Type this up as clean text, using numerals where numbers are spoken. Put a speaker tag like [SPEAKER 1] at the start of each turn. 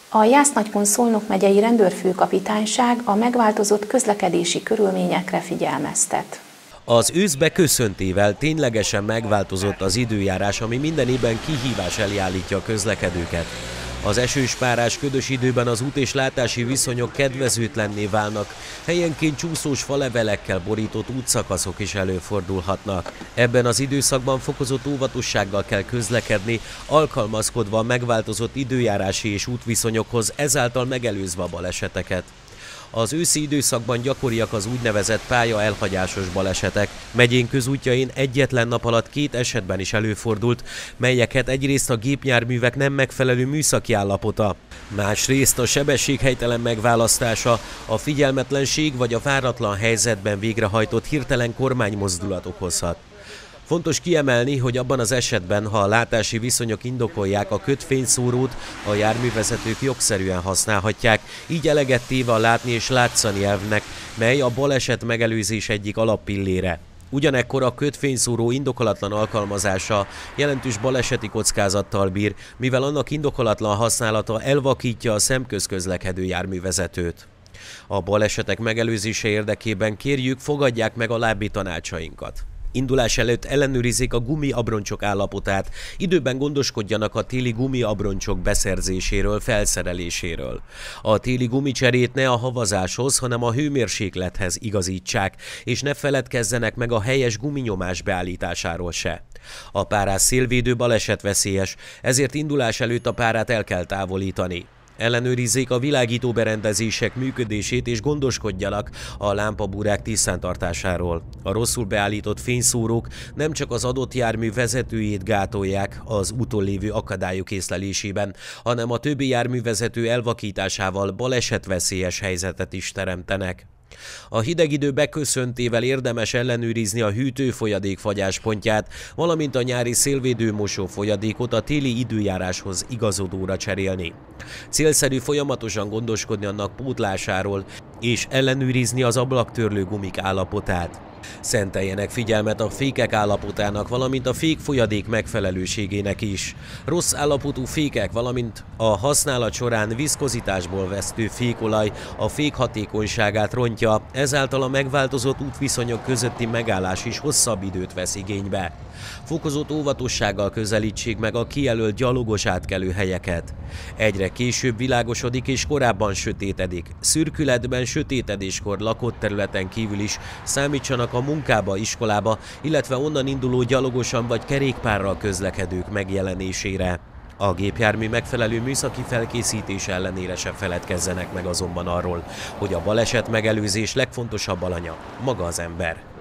[SPEAKER 1] A Jász-Nagykun-Szolnok megyei rendőrfőkapitányság a megváltozott közlekedési körülményekre figyelmeztet.
[SPEAKER 2] Az ősz beköszöntével ténylegesen megváltozott az időjárás, ami minden évben kihívás elé állítja a közlekedőket. Az esős, párás, ködös időben az út- és látási viszonyok kedvezőtlenné válnak, helyenként csúszós falevelekkel borított útszakaszok is előfordulhatnak. Ebben az időszakban fokozott óvatossággal kell közlekedni, alkalmazkodva a megváltozott időjárási és útviszonyokhoz, ezáltal megelőzve a baleseteket. Az őszi időszakban gyakoriak az úgynevezett pályaelhagyásos balesetek. Megyénk közútjain egyetlen nap alatt 2 esetben is előfordult, melyeket egyrészt a gépjárművek nem megfelelő műszaki állapota, másrészt a sebességhelytelen megválasztása, a figyelmetlenség vagy a váratlan helyzetben végrehajtott hirtelen kormánymozdulat okozhat. Fontos kiemelni, hogy abban az esetben, ha a látási viszonyok indokolják, a kötfényszórót a járművezetők jogszerűen használhatják, így eleget téve a látni és látszani elvnek, mely a baleset megelőzés egyik alappillére. Ugyanekkor a kötfényszóró indokolatlan alkalmazása jelentős baleseti kockázattal bír, mivel annak indokolatlan használata elvakítja a szemközközlekedő járművezetőt. A balesetek megelőzése érdekében kérjük, fogadják meg alábbi tanácsainkat. Indulás előtt ellenőrizzék a gumiabroncsok állapotát, időben gondoskodjanak a téli gumiabroncsok beszerzéséről, felszereléséről. A téli gumicserét ne a havazáshoz, hanem a hőmérséklethez igazítsák, és ne feledkezzenek meg a helyes guminyomás beállításáról se. A párás szélvédő balesetveszélyes, ezért indulás előtt a párát el kell távolítani. Ellenőrizzék a világító berendezések működését és gondoskodjanak a lámpabúrák tisztántartásáról. A rosszul beállított fényszórók nem csak az adott jármű vezetőjét gátolják az úton lévő akadályok észlelésében, hanem a többi járművezető elvakításával balesetveszélyes helyzetet is teremtenek. A hideg idő beköszöntével érdemes ellenőrizni a hűtőfolyadék fagyáspontját, valamint a nyári szélvédő mosófolyadékot a téli időjáráshoz igazodóra cserélni. Célszerű folyamatosan gondoskodni annak pótlásáról, és ellenőrizni az ablaktörlő gumik állapotát. Szenteljenek figyelmet a fékek állapotának, valamint a fékfolyadék megfelelőségének is. Rossz állapotú fékek, valamint a használat során viszkozitásból vesztő fékolaj a fék hatékonyságát rontja, ezáltal a megváltozott útviszonyok közötti megállás is hosszabb időt vesz igénybe. Fokozott óvatossággal közelítsék meg a kijelölt gyalogos átkelő helyeket. Egyre később világosodik és korábban sötétedik. Szürkületben, sötétedéskor lakott területen kívül is számítsanak a munkába, iskolába, illetve onnan induló gyalogosan vagy kerékpárral közlekedők megjelenésére. A gépjármű megfelelő műszaki felkészítése ellenére se feledkezzenek meg azonban arról, hogy a baleset megelőzés legfontosabb alanya maga az ember.